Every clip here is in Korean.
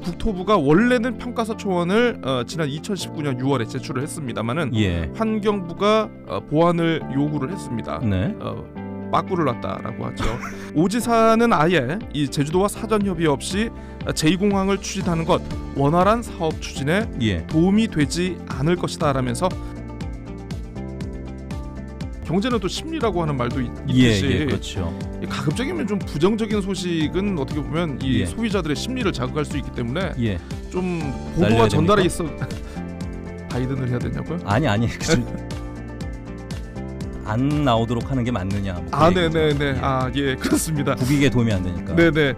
국토부가 원래는 평가서 초안을 지난 2019년 6월에 제출을 했습니다만은 예. 환경부가 보완을 요구를 했습니다. 네. 빠꾸를 놨다라고 하죠. 오지사는 아예 이 제주도와 사전 협의 없이 제2공항을 추진하는 것 원활한 사업 추진에 예. 도움이 되지 않을 것이다라면서 경제는 또 심리라고 하는 말도 있듯이 예, 그렇죠. 가급적이면 좀 부정적인 소식은 어떻게 보면 이 예. 소비자들의 심리를 자극할 수 있기 때문에 예. 좀 보도가 전달해 있어. 바이든을 해야 되냐고요? 아니 안 나오도록 하는 게 맞느냐. 네네네. 예. 예, 그렇습니다. 국익에 도움이 안 되니까. 네네.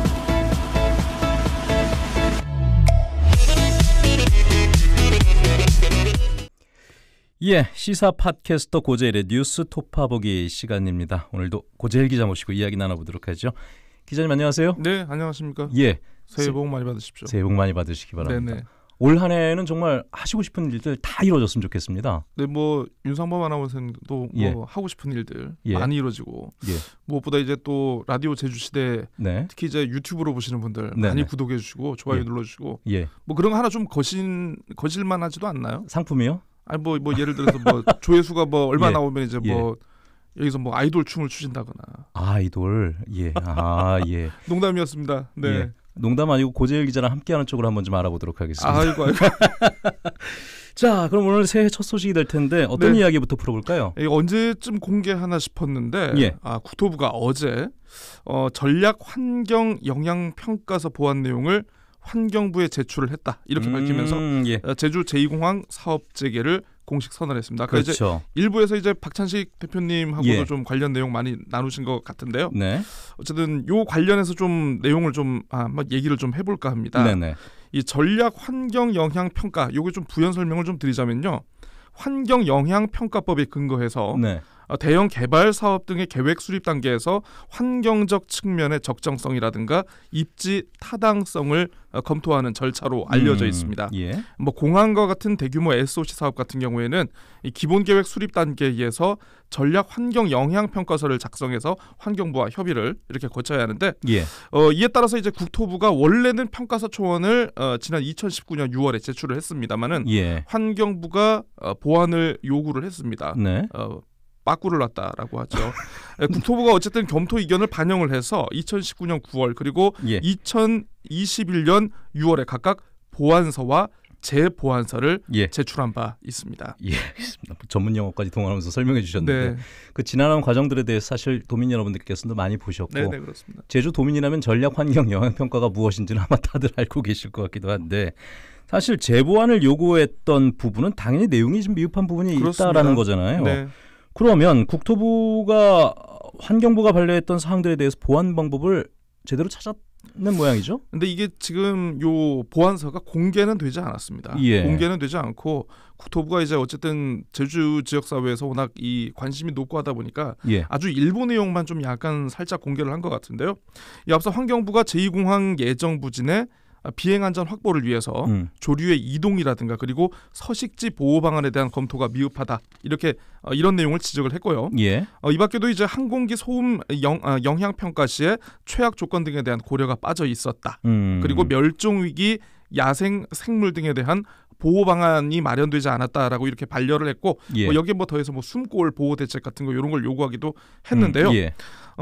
예, 시사 팟캐스터 고재일의 뉴스 톱파보기 시간입니다. 오늘도 고재일 기자 모시고 이야기 나눠보도록 하죠. 기자님 안녕하세요. 네, 안녕하십니까. 예, 새해 복 많이 받으십시오. 새해 복 많이 받으시기 바랍니다. 네네. 올 한 해는 정말 하시고 싶은 일들 다 이루어졌으면 좋겠습니다. 네, 뭐 윤상범 아나운서도 예. 뭐 하고 싶은 일들 예. 많이 이루어지고 예. 무엇보다 이제 또 라디오 제주시대 네. 특히 이제 유튜브로 보시는 분들 네네. 많이 구독해 주시고 좋아요 예. 눌러주시고 예. 뭐 그런 거 하나 좀 거실만 하지도 않나요? 상품이요? 아니 뭐 예를 들어서 뭐 조회수가 뭐 얼마 예. 나오면 이제 뭐 여기서 뭐 아이돌 춤을 추신다거나. 아이돌. 예. 예. 농담이었습니다. 네. 예. 농담 아니고 고재일 기자랑 함께하는 쪽으로 한번 좀 알아보도록 하겠습니다. 아이고. 자, 그럼 오늘 새해 첫 소식이 될 텐데 어떤 네. 이야기부터 풀어볼까요? 언제쯤 공개하나 싶었는데 예. 국토부가 어제 전략 환경 영향 평가서 보완 내용을 환경부에 제출을 했다 이렇게 밝히면서 예. 제주 제2공항 사업 재개를 공식 선언했습니다. 아까 그렇죠. 이제 일부에서 이제 박찬식 대표님하고도 예. 좀 관련 내용 많이 나누신 것 같은데요. 네. 어쨌든 요 관련해서 좀 내용을 좀 한번 얘기를 좀 해볼까 합니다. 네네. 이 전략 환경 영향 평가 요게 좀 부연 설명을 좀 드리자면요. 환경 영향 평가법에 근거해서 네. 대형 개발 사업 등의 계획 수립 단계에서 환경적 측면의 적정성이라든가 입지 타당성을 검토하는 절차로 알려져 있습니다. 예. 뭐 공항과 같은 대규모 SOC 사업 같은 경우에는 이 기본 계획 수립 단계에서 전략 환경 영향 평가서를 작성해서 환경부와 협의를 이렇게 거쳐야 하는데 예. 이에 따라서 이제 국토부가 원래는 평가서 초안을 지난 2019년 6월에 제출을 했습니다만은 예. 환경부가 보완을 요구를 했습니다. 네. 빠꾸를 놨다라고 하죠. 국토부가 어쨌든 검토 의견을 반영을 해서 2019년 9월 그리고 예. 2021년 6월에 각각 보완서와 재보완서를 예. 제출한 바 있습니다. 예, 알겠습니다. 전문 용어까지 동원하면서 설명해 주셨는데 네, 그 지난한 과정들에 대해서 사실 도민 여러분들께서도 많이 보셨고 네, 그렇습니다. 제주 도민이라면 전략 환경 영향 평가가 무엇인지는 아마 다들 알고 계실 것 같기도 한데 사실 재보완을 요구했던 부분은 당연히 내용이 좀 미흡한 부분이 그렇습니다. 있다라는 거잖아요. 네. 그러면 국토부가 환경부가 반려했던 사항들에 대해서 보완 방법을 제대로 찾았는 모양이죠? 근데 이게 지금 요 보완서가 공개는 되지 않았습니다. 예. 공개는 되지 않고 국토부가 이제 어쨌든 제주 지역 사회에서 워낙 이 관심이 높고 하다 보니까 예. 아주 일부 내용만 좀 약간 살짝 공개를 한 것 같은데요. 이 앞서 환경부가 제2공항 예정 부진의 비행 안전 확보를 위해서 조류의 이동이라든가 그리고 서식지 보호 방안에 대한 검토가 미흡하다 이렇게 이런 내용을 지적을 했고요. 예. 이 밖에도 이제 항공기 소음 영향 평가 시에 최악 조건 등에 대한 고려가 빠져 있었다. 그리고 멸종 위기 야생 생물 등에 대한 보호 방안이 마련되지 않았다라고 이렇게 반려를 했고 예. 여기에 뭐 더해서 뭐 숨골 보호 대책 같은 거 이런 걸 요구하기도 했는데요. 예.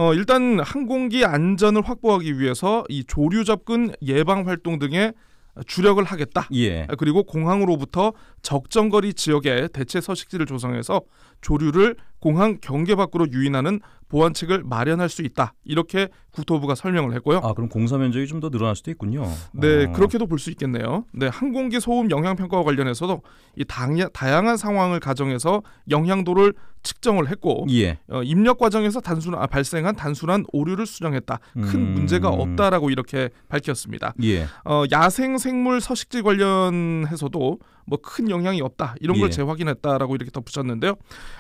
일단 항공기 안전을 확보하기 위해서 이 조류 접근 예방 활동 등에 주력을 하겠다. 예. 그리고 공항으로부터 적정거리 지역에 대체 서식지를 조성해서 조류를 공항 경계 밖으로 유인하는 보완책을 마련할 수 있다. 이렇게 국토부가 설명을 했고요. 아, 그럼 공사 면적이 좀 더 늘어날 수도 있군요. 네, 그렇게도 볼 수 있겠네요. 네, 항공기 소음 영향 평가와 관련해서도 이 다양한 상황을 가정해서 영향도를 측정을 했고 예. 입력 과정에서 발생한 단순한 오류를 수정했다. 큰 문제가 없다라고 이렇게 밝혔습니다. 예. 야생 생물 서식지 관련해서도 뭐 큰 영향이 없다. 이런 걸 예. 재확인했다라고 이렇게 덧붙였는데요.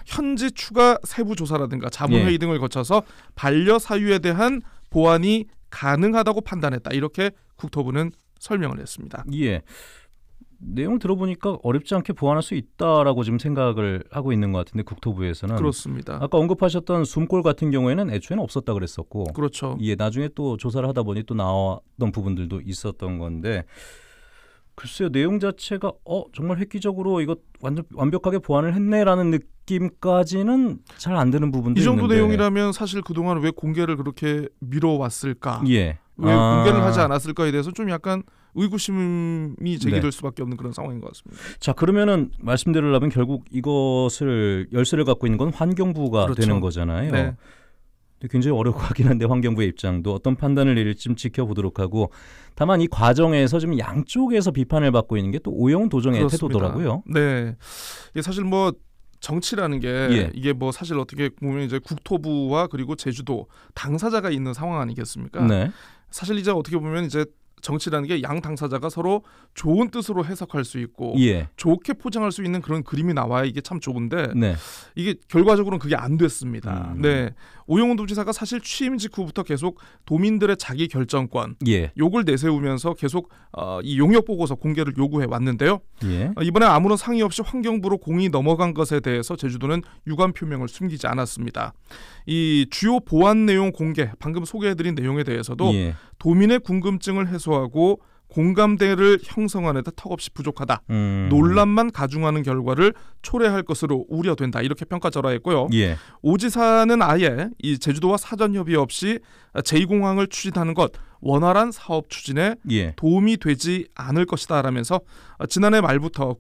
현지 추가 세부 조사라든가 자문회의 등을 거쳐서 반려 사유에 대한 보완이 가능하다고 판단했다. 이렇게 국토부는 설명을 했습니다. 예. 내용 들어보니까 어렵지 않게 보완할 수 있다라고 지금 생각을 하고 있는 것 같은데 국토부에서는 그렇습니다. 아까 언급하셨던 숨골 같은 경우에는 애초에는 없었다 그랬었고, 그렇죠. 예, 나중에 또 조사를 하다 보니 또 나왔던 부분들도 있었던 건데, 글쎄요, 내용 자체가 정말 획기적으로 이거 완벽하게 보완을 했네라는 느낌까지는 잘 안 드는 부분도 이 정도 있는데. 내용이라면 사실 그동안 왜 공개를 그렇게 미뤄왔을까? 예. 왜 공개를 하지 않았을까에 대해서 좀 약간 의구심이 제기될 수밖에 없는 그런 상황인 것 같습니다. 자, 그러면은 말씀드리려면 결국 이것을 열쇠를 갖고 있는 건 환경부가 그렇죠. 되는 거잖아요. 네. 굉장히 어려워 하긴 한데 환경부의 입장도 어떤 판단을 내릴지 좀 지켜보도록 하고, 다만 이 과정에서 좀 양쪽에서 비판을 받고 있는 게 또 오영훈 도정의 그렇습니다. 태도더라고요. 네, 이게 사실 뭐 정치라는 게 이게 뭐 사실 어떻게 보면 이제 국토부와 그리고 제주도 당사자가 있는 상황 아니겠습니까? 네. 사실 이제 어떻게 보면 이제 정치라는 게 양 당사자가 서로 좋은 뜻으로 해석할 수 있고 좋게 포장할 수 있는 그런 그림이 나와야 이게 참 좋은데 이게 결과적으로는 그게 안 됐습니다. 네, 오영훈 도지사가 사실 취임 직후부터 계속 도민들의 자기 결정권 요걸 내세우면서 계속 이 용역 보고서 공개를 요구해 왔는데요. 이번에 아무런 상의 없이 환경부로 공이 넘어간 것에 대해서 제주도는 유감 표명을 숨기지 않았습니다. 이 주요 보완 내용 공개, 방금 소개해드린 내용에 대해서도 도민의 궁금증을 해소하고 공감대를 형성하는 데 턱없이 부족하다. 논란만 가중하는 결과를 초래할 것으로 우려된다. 이렇게 평가절하했고요. 오 지사는 아예 이 제주도와 사전 협의 없이 제2공항을 추진하는 것 원활한 사업 추진에 도움이 되지 않을 것이다 라면서 지난해 말부터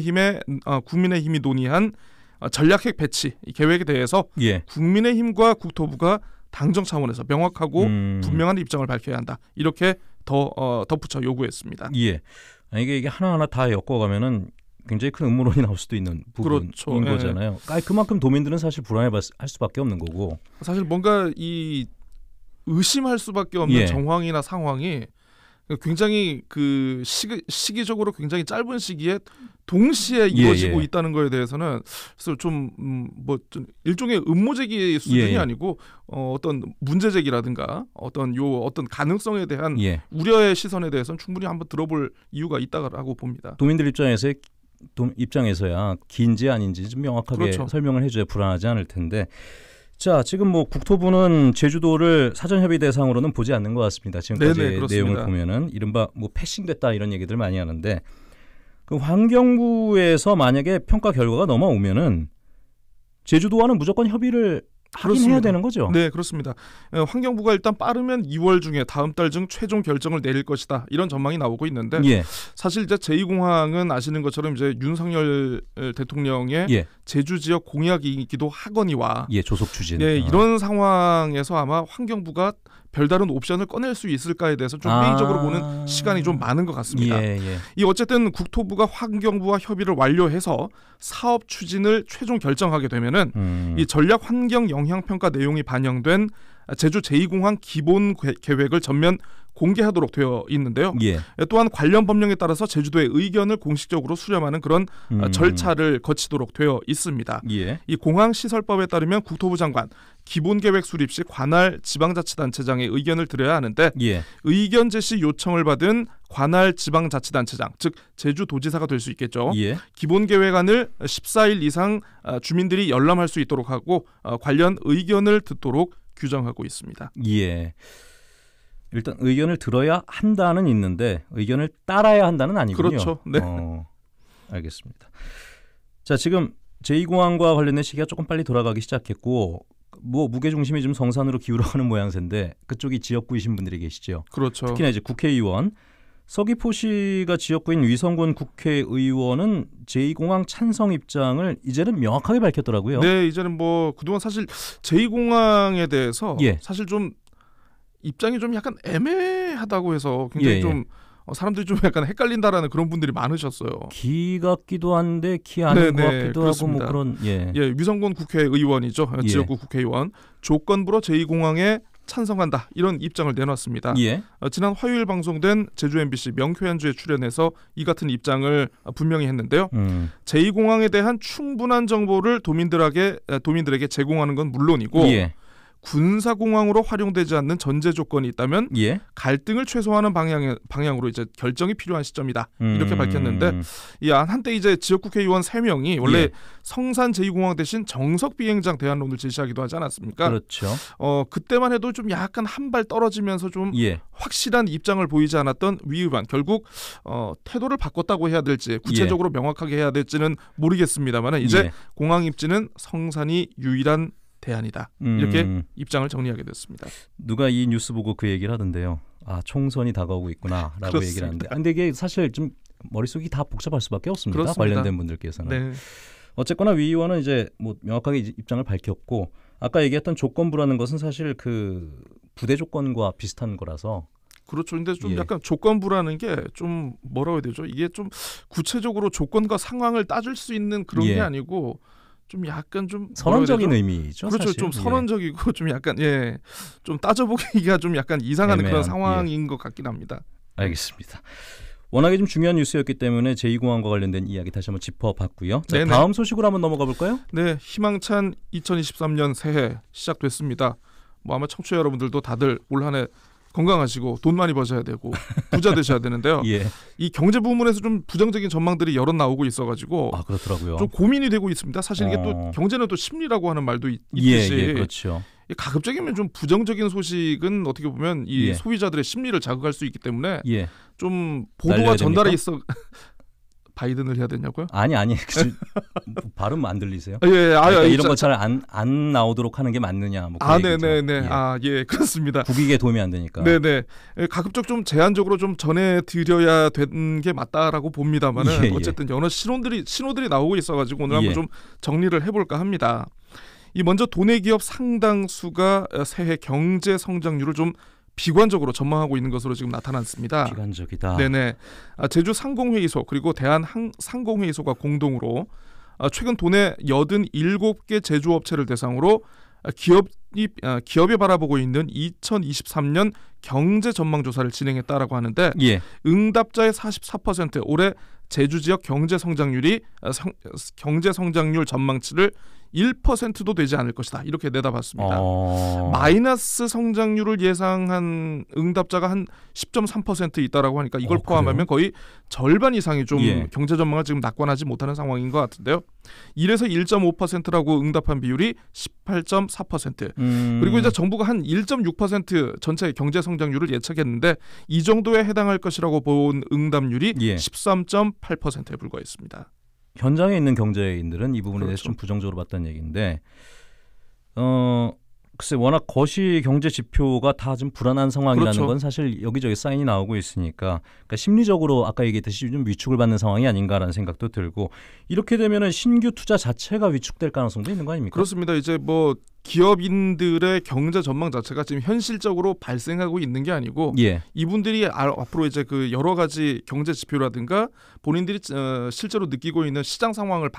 국민의힘이 논의한 전략핵 배치 계획에 대해서 국민의힘과 국토부가 당정 차원에서 명확하고 분명한 입장을 밝혀야 한다. 이렇게 덧붙여 요구했습니다. 이게 하나하나 다 엮어가면은 굉장히 큰 음모론이 나올 수도 있는 부분인 거잖아요. 그만큼 도민들은 사실 불안해할 수밖에 없는 거고. 사실 뭔가 이 의심할 수밖에 없는 정황이나 상황이 굉장히 그 시기적으로 굉장히 짧은 시기에 동시에 이루어지고 있다는 거에 대해서는 그래서 좀 일종의 음모제기 수준이 아니고 어떤 문제제기라든가 어떤 가능성에 대한 우려의 시선에 대해서는 충분히 한번 들어볼 이유가 있다고 봅니다. 도민들 입장에서야 긴지 아닌지 좀 명확하게 설명을 해줘야 불안하지 않을 텐데. 자, 지금 뭐 국토부는 제주도를 사전협의 대상으로는 보지 않는 것 같습니다. 지금까지 내용을 보면은 이른바 뭐 패싱됐다 이런 얘기들 많이 하는데, 그 환경부에서 만약에 평가 결과가 넘어오면은 제주도와는 무조건 협의를 하긴 해야 되는 거죠? 네, 그렇습니다. 환경부가 일단 빠르면 2월 중에 다음 달 중 최종 결정을 내릴 것이다. 이런 전망이 나오고 있는데 사실 이제 제2공항은 아시는 것처럼 이제 윤석열 대통령의 제주 지역 공약이기도 하거니와 조속 추진. 이런 상황에서 아마 환경부가 별다른 옵션을 꺼낼 수 있을까에 대해서 좀 회의적으로 보는 시간이 좀 많은 것 같습니다. 이 어쨌든 국토부가 환경부와 협의를 완료해서 사업 추진을 최종 결정하게 되면은 이 전략 환경 영향 평가 내용이 반영된 제주 제2공항 기본 계획을 전면 공개하도록 되어 있는데요. 또한 관련 법령에 따라서 제주도의 의견을 공식적으로 수렴하는 그런 절차를 거치도록 되어 있습니다. 이 공항시설법에 따르면 국토부 장관 기본계획 수립 시 관할 지방자치단체장의 의견을 들어야 하는데 의견 제시 요청을 받은 관할 지방자치단체장, 즉 제주도지사가 될 수 있겠죠. 기본계획안을 14일 이상 주민들이 열람할 수 있도록 하고 관련 의견을 듣도록 규정하고 있습니다. 일단 의견을 들어야 한다는 있는데 의견을 따라야 한다는 아니군요. 그렇죠. 네. 알겠습니다. 자, 지금 제2공항과 관련된 시기가 조금 빨리 돌아가기 시작했고 뭐 무게중심이 좀 성산으로 기울어가는 모양새인데 그쪽이 지역구이신 분들이 계시죠. 그렇죠. 특히나 이제 국회의원 서귀포시가 지역구인 위성군 국회의원은 제2공항 찬성 입장을 이제는 명확하게 밝혔더라고요. 네, 이제는 뭐 그동안 사실 제2공항에 대해서 사실 좀 입장이 좀 약간 애매하다고 해서 굉장히 좀 사람들이 좀 약간 헷갈린다라는 그런 분들이 많으셨어요. 기 같기도 한데 기 아닌 것 같기도 그렇습니다. 하고 뭐 그런 위성군 국회의원이죠. 지역구 국회의원 조건부로 제2공항에 찬성한다 이런 입장을 내놨습니다. 지난 화요일 방송된 제주 MBC 명쾌한주에 출연해서 이 같은 입장을 분명히 했는데요. 제2공항에 대한 충분한 정보를 도민들에게 제공하는 건 물론이고 군사공항으로 활용되지 않는 전제 조건이 있다면 예. 갈등을 최소화하는 방향으로 이제 결정이 필요한 시점이다. 이렇게 밝혔는데 이 한때 이제 지역국회의원 3명이 원래 예. 성산 제2공항 대신 정석 비행장 대안론을 제시하기도 하지 않았습니까? 그렇죠. 그때만 해도 좀 약간 한 발 떨어지면서 좀 예. 확실한 입장을 보이지 않았던 위 의원 결국 태도를 바꿨다고 해야 될지 구체적으로 명확하게 해야 될지는 모르겠습니다만 이제 예. 공항 입지는 성산이 유일한 대안이다. 이렇게 입장을 정리하게 됐습니다. 누가 이 뉴스 보고 그 얘기를 하던데요. 아, 총선이 다가오고 있구나라고 그렇습니다. 얘기를 하는데, 근데 이게 사실 좀 머릿속이 다 복잡할 수밖에 없습니다. 그렇습니다. 관련된 분들께서는. 네. 어쨌거나 위 의원은 이제 뭐 명확하게 입장을 밝혔고, 아까 얘기했던 조건부라는 것은 사실 그 부대 조건과 비슷한 거라서. 그렇죠. 근데 좀 예. 약간 조건부라는 게 좀 뭐라고 해야 되죠? 이게 좀 구체적으로 조건과 상황을 따질 수 있는 그런 예. 게 아니고 좀 약간 좀 선언적인 의미죠. 그렇죠. 사실. 좀 선언적이고 좀 약간 좀 따져보기가 좀 약간 이상한 애매한, 그런 상황인 것 같긴 합니다. 알겠습니다. 워낙에 좀 중요한 뉴스였기 때문에 제2공항과 관련된 이야기 다시 한번 짚어봤고요. 자, 네네. 다음 소식으로 한번 넘어가 볼까요? 네, 희망찬 2023년 새해 시작됐습니다. 뭐 아마 청취자 여러분들도 다들 올 한 해 건강하시고 돈 많이 버셔야 되고 부자 되셔야 되는데요. 예. 이 경제 부문에서 좀 부정적인 전망들이 여러 나오고 있어가지고 아, 그렇더라고요. 좀 고민이 되고 있습니다. 사실 이게 또 경제는 또 심리라고 하는 말도 있듯이 예, 그렇죠. 가급적이면 좀 부정적인 소식은 어떻게 보면 이 예. 소비자들의 심리를 자극할 수 있기 때문에 예. 좀 보도가 전달에 있어 바이든을 해야 되냐고요? 아니 발음 안 들리세요? 예, 그러니까 이런 거 잘 안 나오도록 하는 게 맞느냐? 뭐 네네네. 예, 그렇습니다. 국익에 도움이 안 되니까. 네네. 가급적 좀 제한적으로 좀 전해드려야 되는 게 맞다라고 봅니다만은 예. 어쨌든 여러 신호들이 나오고 있어가지고 오늘 한번 예. 좀 정리를 해볼까 합니다. 이 먼저 도내 기업 상당수가 새해 경제 성장률을 좀 비관적으로 전망하고 있는 것으로 지금 나타났습니다. 비관적이다. 네네. 제주 상공회의소 그리고 대한상공회의소가 공동으로 최근 도내 87개 제조업체를 대상으로 기업이 바라보고 있는 2023년 경제 전망 조사를 진행했다라고 하는데 예. 응답자의 44% 올해 제주 지역 경제 성장률 전망치를 1%도 되지 않을 것이다. 이렇게 내다봤습니다. 마이너스 성장률을 예상한 응답자가 한 10.3% 있다라고 하니까 이걸 포함하면 거의 절반 이상이 좀 경제 전망을 지금 낙관하지 못하는 상황인 것 같은데요. 1에서 1.5%라고 응답한 비율이 18.4%. 그리고 이제 정부가 한 1.6% 전체 경제 성장률을 예측했는데 이 정도에 해당할 것이라고 본 응답률이 13.8%에 불과했습니다. 현장에 있는 경제인들은 이 부분에 그렇죠. 대해서 좀 부정적으로 봤다는 얘기인데, 글쎄 워낙 거시 경제 지표가 다 좀 불안한 상황이라는 그렇죠. 건 사실 여기저기 사인이 나오고 있으니까, 그러니까 심리적으로 아까 얘기했듯이 좀 위축을 받는 상황이 아닌가라는 생각도 들고, 이렇게 되면은 신규 투자 자체가 위축될 가능성도 있는 거 아닙니까? 그렇습니다. 이제 뭐 기업인들의 경제 전망 자체가 지금 현실적으로 발생하고 있는 게 아니고 이분들이 앞으로 이제 그 여러 가지 경제 지표라든가 본인들이 실제로 느끼고 있는 시장 상황을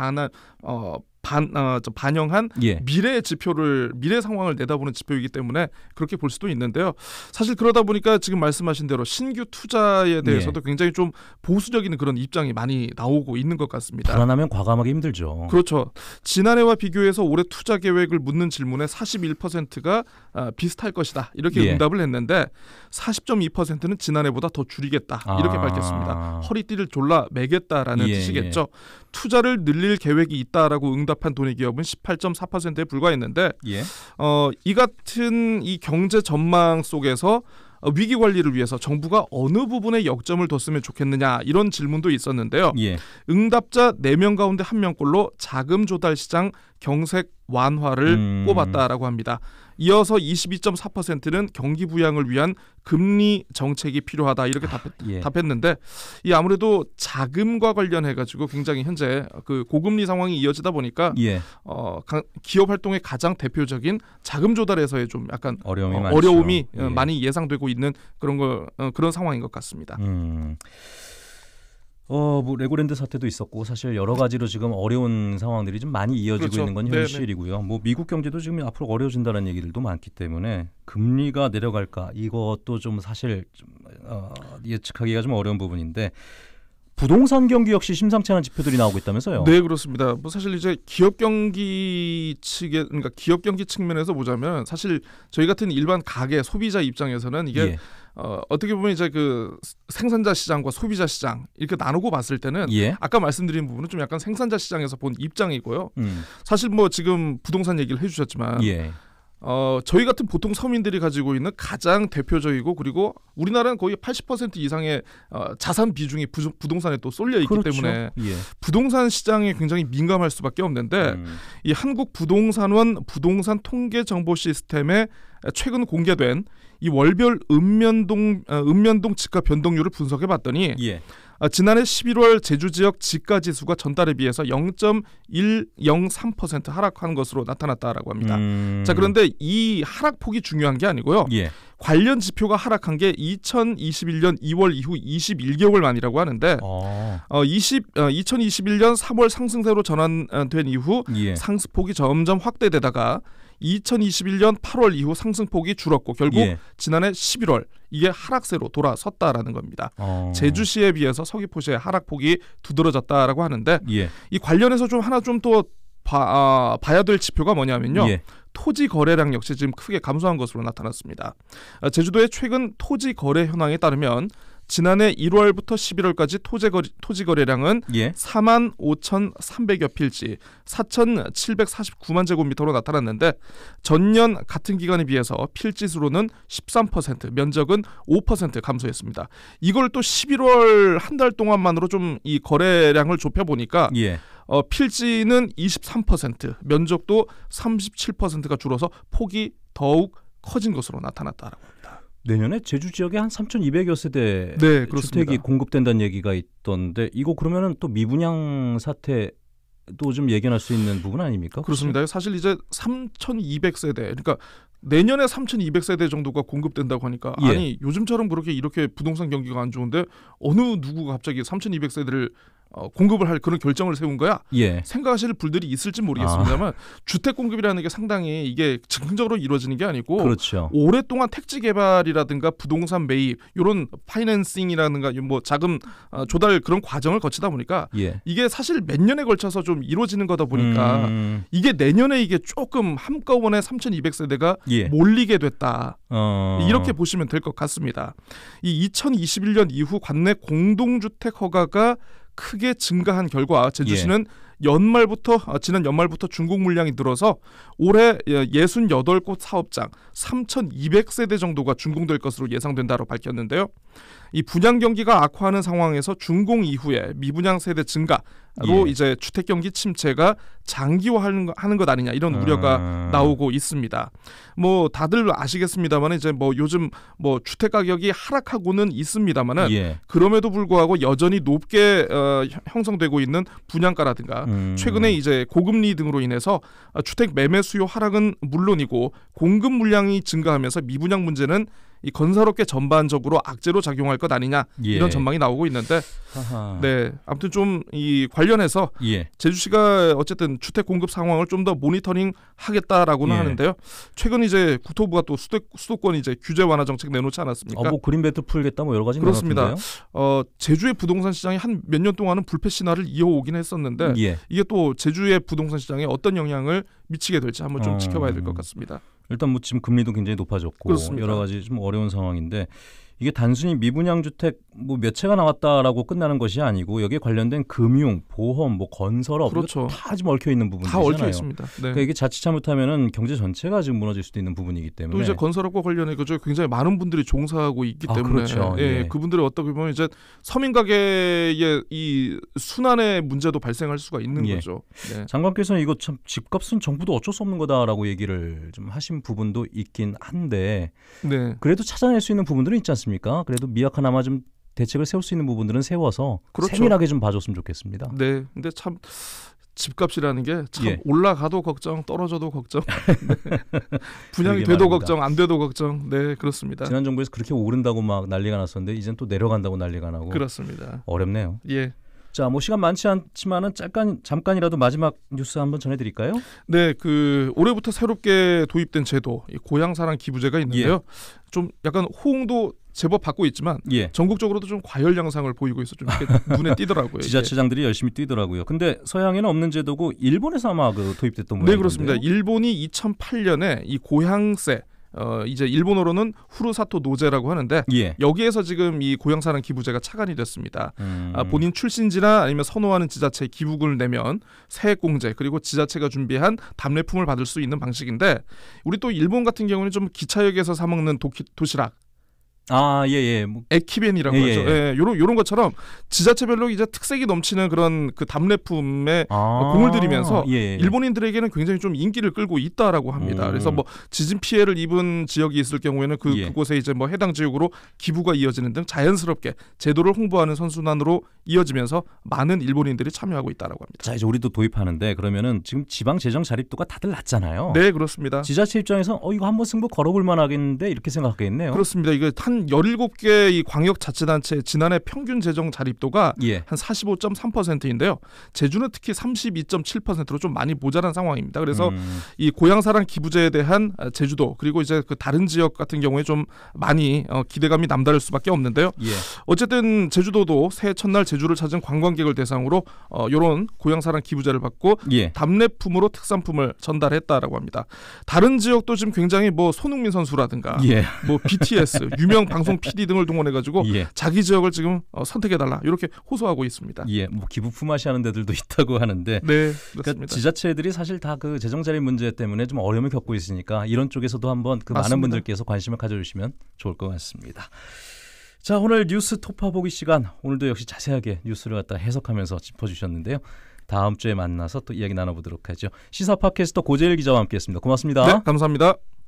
반영한 미래 상황을 내다보는 지표이기 때문에 그렇게 볼 수도 있는데요. 사실 그러다 보니까 지금 말씀하신 대로 신규 투자에 대해서도 굉장히 좀 보수적인 그런 입장이 많이 나오고 있는 것 같습니다. 불안하면 과감하기 힘들죠. 그렇죠. 지난해와 비교해서 올해 투자 계획을 묻는 질문에 41%가 비슷할 것이다. 이렇게 응답을 했는데 40.2%는 지난해보다 더 줄이겠다. 이렇게 밝혔습니다. 허리띠를 졸라 매겠다라는 뜻이겠죠. 투자를 늘릴 계획이 있다라고 응답한 도내 기업은 18.4%에 불과했는데 이 같은 이 경제 전망 속에서 위기 관리를 위해서 정부가 어느 부분에 역점을 뒀으면 좋겠느냐 이런 질문도 있었는데요. 응답자 4명 가운데 1명꼴로 자금 조달 시장 경색 완화를 꼽았다라고 합니다. 이어서 22.4%는 경기 부양을 위한 금리 정책이 필요하다 이렇게 답했는데 이 아무래도 자금과 관련해 가지고 굉장히 현재 그 고금리 상황이 이어지다 보니까 기업 활동의 가장 대표적인 자금 조달에서의 좀 약간 어려움이 많이 예상되고 있는 그런 상황인 것 같습니다. 뭐 레고랜드 사태도 있었고 사실 여러 가지로 지금 어려운 상황들이 좀 많이 이어지고 있는 건 현실이고요. 뭐 미국 경제도 지금 앞으로 어려워진다는 얘기들도 많기 때문에 금리가 내려갈까 이것도 좀 사실 좀 예측하기가 좀 어려운 부분인데 부동산 경기 역시 심상치 않은 지표들이 나오고 있다면서요? 네, 그렇습니다. 뭐 사실 이제 기업 경기 측에 그러니까 기업 경기 측면에서 보자면 사실 저희 같은 일반 가게 소비자 입장에서는 이게 예. 어떻게 보면 이제 그 생산자 시장과 소비자 시장 이렇게 나누고 봤을 때는 예. 아까 말씀드린 부분은 좀 약간 생산자 시장에서 본 입장이고요. 사실 뭐 지금 부동산 얘기를 해주셨지만. 예. 저희 같은 보통 서민들이 가지고 있는 가장 대표적이고 그리고 우리나라는 거의 80% 이상의 자산 비중이 부동산에 또 쏠려 있기 그렇죠. 때문에 예. 부동산 시장에 굉장히 민감할 수밖에 없는데 이 한국부동산원 부동산 통계 정보 시스템에 최근 공개된 이 월별 은면동 집가 변동률을 분석해 봤더니 예. 지난해 11월 제주 지역 지가 지수가 전달에 비해서 0.103% 하락한 것으로 나타났다라고 합니다. 자, 그런데 이 하락폭이 중요한 게 아니고요. 예. 관련 지표가 하락한 게 2021년 2월 이후 21개월 만이라고 하는데 2021년 3월 상승세로 전환된 이후 예. 상승폭이 점점 확대되다가 2021년 8월 이후 상승폭이 줄었고 결국 지난해 11월 이게 하락세로 돌아섰다라는 겁니다. 제주시에 비해서 서귀포시의 하락폭이 두드러졌다라고 하는데 이 관련해서 좀 하나 좀 또 봐야 될 지표가 뭐냐면요. 토지 거래량 역시 지금 크게 감소한 것으로 나타났습니다. 제주도의 최근 토지 거래 현황에 따르면 지난해 1월부터 11월까지 토지 거래량은 45,300여 필지 4,749만 제곱미터로 나타났는데 전년 같은 기간에 비해서 필지 수로는 13%, 면적은 5% 감소했습니다. 이걸 또 11월 한 달 동안만으로 좀 이 거래량을 좁혀보니까 필지는 23%, 면적도 37%가 줄어서 폭이 더욱 커진 것으로 나타났다라고 합니다. 내년에 제주 지역에 한 3,200여 세대 그렇습니다. 주택이 공급된다는 얘기가 있던데 이거 그러면은 또 미분양 사태도 좀 예견할 수 있는 부분 아닙니까? 그렇습니다. 사실 이제 3,200세대 그러니까 내년에 3,200세대 정도가 공급된다고 하니까 아니 요즘처럼 이렇게 부동산 경기가 안 좋은데 어느 누구가 갑자기 3,200세대를 공급을 할 그런 결정을 세운 거야? 생각하실 분들이 있을지 모르겠습니다만 주택 공급이라는 게 상당히 이게 즉흥적으로 이루어지는 게 아니고 그렇죠. 오랫동안 택지 개발이라든가 부동산 매입 이런 파이낸싱이라든가 뭐 자금 조달 그런 과정을 거치다 보니까 이게 사실 몇 년에 걸쳐서 좀 이루어지는 거다 보니까 이게 내년에 이게 조금 한꺼번에 3,200세대가 몰리게 됐다. 이렇게 보시면 될 것 같습니다. 이 2021년 이후 관내 공동주택 허가가 크게 증가한 결과 제주시는 지난 연말부터 준공 물량이 늘어서 올해 68곳 사업장 3,200세대 정도가 준공될 것으로 예상된다고 밝혔는데요. 이 분양 경기가 악화하는 상황에서 준공 이후에 미분양 세대 증가로 이제 주택 경기 침체가 장기화하는 것 아니냐 이런 우려가 나오고 있습니다. 뭐 다들 아시겠습니다만 이제 뭐 요즘 뭐 주택 가격이 하락하고는 있습니다만은 그럼에도 불구하고 여전히 높게 형성되고 있는 분양가라든가 최근에 이제 고금리 등으로 인해서 주택 매매 수요 하락은 물론이고 공급 물량이 증가하면서 미분양 문제는 이 건설업계 전반적으로 악재로 작용할 것 아니냐 이런 전망이 나오고 있는데 아무튼 좀 이 관련해서 제주시가 어쨌든 주택 공급 상황을 좀 더 모니터링 하겠다라고는 하는데요. 최근 이제 국토부가 또 수도권 이제 규제 완화 정책 내놓지 않았습니까? 뭐 그린벨트 풀겠다 뭐 여러 가지 그렇습니다. 제주의 부동산 시장이 한 몇 년 동안은 불패 신화를 이어오긴 했었는데 이게 또 제주의 부동산 시장에 어떤 영향을 미치게 될지 한번 좀 지켜봐야 될 것 같습니다. 일단 뭐 지금 금리도 굉장히 높아졌고 그렇습니다. 여러 가지 좀 어려운 상황인데 이게 단순히 미분양 주택 뭐 몇 채가 나왔다라고 끝나는 것이 아니고 여기에 관련된 금융, 보험, 뭐 건설업 다 지금 얽혀 있는 부분이잖아요. 다 얽혀 있습니다. 그러니까 이게 자칫 잘못하면은 경제 전체가 지금 무너질 수도 있는 부분이기 때문에 또 이제 건설업과 관련해 굉장히 많은 분들이 종사하고 있기 때문에 그렇죠. 그분들이 어떻게 보면 이제 서민 가게의 이 순환의 문제도 발생할 수가 있는 거죠. 장관께서는 이거 참 집값은 정부도 어쩔 수 없는 거다라고 얘기를 좀 하신 부분도 있긴 한데 그래도 찾아낼 수 있는 부분들은 있지 않습니까? 그래도 미약하나마 좀 대책을 세울 수 있는 부분들은 세워서 세밀하게 좀 봐줬으면 좋겠습니다. 근데 참 집값이라는 게 참 올라가도 걱정, 떨어져도 걱정, 분양이 돼도 걱정, 안 돼도 걱정. 그렇습니다. 지난 정부에서 그렇게 오른다고 막 난리가 났었는데 이젠 또 내려간다고 난리가 나고. 그렇습니다. 어렵네요. 자, 뭐 시간 많지 않지만은 잠깐이라도 마지막 뉴스 한번 전해드릴까요? 네, 그 올해부터 새롭게 도입된 제도, 고향사랑 기부제가 있는데요. 예. 좀 약간 호응도 제법 받고 있지만 예. 전국적으로도 좀 과열 양상을 보이고 있어 좀 눈에 띄더라고요. 지자체장들이 열심히 뛰더라고요. 근데 서양에는 없는 제도고 일본에서 아마 그 도입됐던 모양인데요. 네, 그렇습니다. 일본이 2008년에 이 고향세 이제 일본어로는 후루사토 노제라고 하는데 예. 여기에서 지금 이 고향사랑 기부제가 착안이 됐습니다. 본인 출신지나 아니면 선호하는 지자체에 기부금을 내면 세액공제 그리고 지자체가 준비한 답례품을 받을 수 있는 방식인데 우리 또 일본 같은 경우는 좀 기차역에서 사 먹는 도시락 뭐. 에키벤이라고 하죠. 예, 요런 것처럼 지자체별로 이제 특색이 넘치는 그런 그 답례품에 공을 들이면서 일본인들에게는 굉장히 좀 인기를 끌고 있다라고 합니다. 그래서 뭐 지진 피해를 입은 지역이 있을 경우에는 그곳에 이제 뭐 해당 지역으로 기부가 이어지는 등 자연스럽게 제도를 홍보하는 선순환으로 이어지면서 많은 일본인들이 참여하고 있다라고 합니다. 자, 이제 우리도 도입하는데 그러면은 지금 지방 재정 자립도가 다들 낮잖아요. 네, 그렇습니다. 지자체 입장에서 이거 한번 승부 걸어볼 만하겠는데 이렇게 생각하겠네요. 그렇습니다. 이거 한 17개 이 광역자치단체 지난해 평균 재정 자립도가 한 45.3%인데요. 제주는 특히 32.7%로 좀 많이 모자란 상황입니다. 그래서 이 고향사랑 기부제에 대한 제주도 그리고 이제 그 다른 지역 같은 경우에 좀 많이 기대감이 남다를 수밖에 없는데요. 어쨌든 제주도도 새해 첫날 제주를 찾은 관광객을 대상으로 이런 고향사랑 기부제를 받고 답례품으로 특산품을 전달했다라고 합니다. 다른 지역도 지금 굉장히 뭐 손흥민 선수라든가 뭐 BTS 유명 방송 PD 등을 동원해가지고 자기 지역을 지금 선택해달라 이렇게 호소하고 있습니다. 뭐 기부 품앗이 하는 데들도 있다고 하는데 네, 그렇습니다. 그러니까 지자체들이 사실 다 그 재정 자립 문제 때문에 좀 어려움을 겪고 있으니까 이런 쪽에서도 한번 그 많은 분들께서 관심을 가져주시면 좋을 것 같습니다. 자, 오늘 뉴스 토파 보기 시간 오늘도 역시 자세하게 뉴스를 갖다 해석하면서 짚어주셨는데요. 다음 주에 만나서 또 이야기 나눠보도록 하죠. 시사 팟캐스터 고재일 기자와 함께했습니다. 고맙습니다. 네, 감사합니다.